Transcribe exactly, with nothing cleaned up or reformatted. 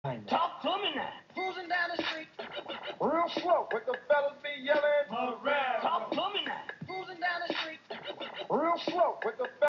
Talk to me now. Cruising down the street. Real slow, with the fellas be yelling. Marerro. Talk to me now. Cruising down the street. Real slow, with the fellas